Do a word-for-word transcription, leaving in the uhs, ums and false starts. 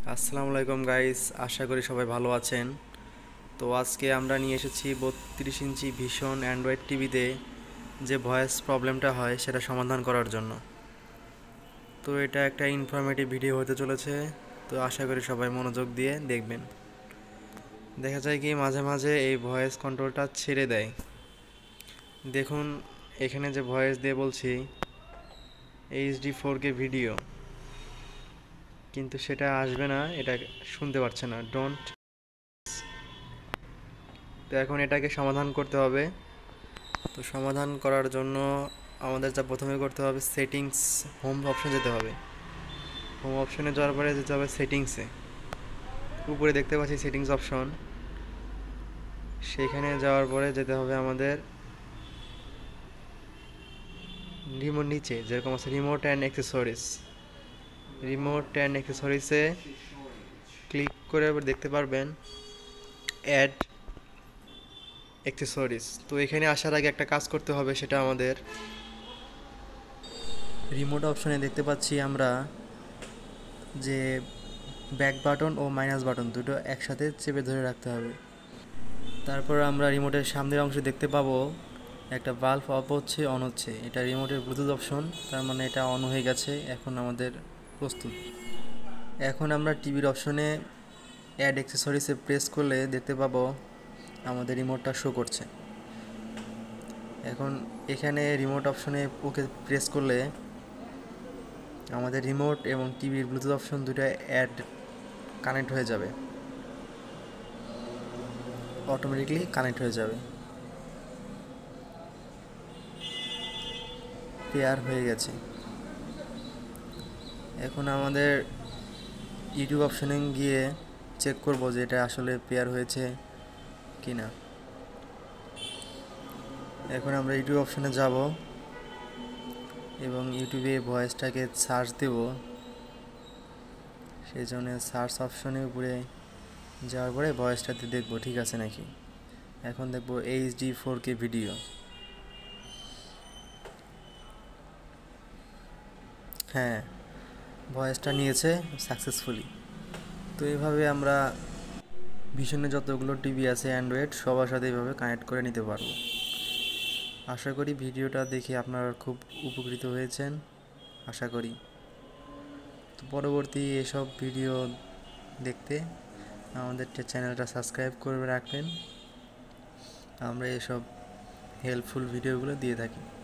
আসসালামু আলাইকুম গাইস, আশা করি সবাই ভালো আছেন। তো আজকে আমরা নিয়ে এসেছি বত্রিশ ইঞ্চি ভীষণ অ্যান্ড্রয়েড টিভিতে যে ভয়েস প্রবলেমটা হয় সেটা সমাধান করার জন্য। তো এটা একটা ইনফরমেটিভ ভিডিও হতে চলেছে, তো আশা করি সবাই মনোযোগ দিয়ে দেখবেন। দেখা যায় কি মাঝে মাঝে এই ভয়েস কন্ট্রোলটা ছেড়ে দেয়। দেখুন এখানে যে ভয়েস দিয়ে বলছি এইচডি ফোর কে ভিডিও, কিন্তু সেটা আসবে না, এটা শুনতে পাচ্ছে না। ডোন্ট। তো এখন এটাকে সমাধান করতে হবে। তো সমাধান করার জন্য আমাদের যা প্রথমে করতে হবে, সেটিংস হোম অপশনে যেতে হবে। হোম অপশনে যাওয়ার পরে যেতে হবে সেটিংসে। উপরে দেখতে পাচ্ছি সেটিংস অপশন, সেখানে যাওয়ার পরে যেতে হবে আমাদের রিমোট নিচে যেরকম আছে remote and accessories. Remote and অ্যাক্সেসরিজে ক্লিক করে দেখতে পারবেন অ্যাড অ্যাক্সেসরিজ। তো এখানে আসার আগে একটা কাজ করতে হবে, সেটা আমাদের রিমোট অপশনে দেখতে পাচ্ছি আমরা যে ব্যাক বাটন ও মাইনাস বাটন দুটো একসাথে চেপে ধরে রাখতে হবে। তারপর আমরা রিমোটের সামনের অংশে দেখতে পাবো একটা বাল্ব অফ হচ্ছে অন হচ্ছে, এটা রিমোটের ব্লুটুথ অপশন, তার মানে এটা অন হয়ে গেছে। এখন আমাদের প্রস্তুত। এখন আমরা টিভির অপশনে অ্যাড অ্যাক্সেসরিজে প্রেস করলে দেখতে পাবো আমাদের রিমোটটা শো করছে। এখন এখানে রিমোট অপশনে ওকে প্রেস করলে আমাদের রিমোট এবং টিভির ব্লুটুথ অপশন দুটো অ্যাড কানেক্ট হয়ে যাবে, অটোমেটিকলি কানেক্ট হয়ে যাবে, পেয়ার হয়ে গেছে। এখন আমাদের ইউটিউব অপশনে গিয়ে চেক করব যে এটা আসলে পেয়ার হয়েছে কি না। এখন আমরা ইউটিউব অপশনে যাব এবং ইউটিউবে ভয়েসটাকে সার্চ দেব। সেই জন্য সার্চ অপশনের উপরে যাওয়ার পরে ভয়েসটাতে দেখব ঠিক আছে নাকি। এখন দেখব এইচডি ফোর কে ভিডিও। হ্যাঁ, ভয়েসটা নিয়েছে সাকসেসফুলি। তো এইভাবে আমরা ভিশনে যতগুলো টিভি আছে অ্যান্ড্রয়েড সবার সাথে এইভাবে কানেক্ট করে নিতে পারবো। আশা করি ভিডিওটা দেখে আপনারা খুব উপকৃত হয়েছেন, আশা করি। তো পরবর্তী এসব ভিডিও দেখতে আমাদের চ্যানেলটা সাবস্ক্রাইব করে রাখবেন। আমরা এসব হেল্পফুল ভিডিওগুলো দিয়ে থাকি।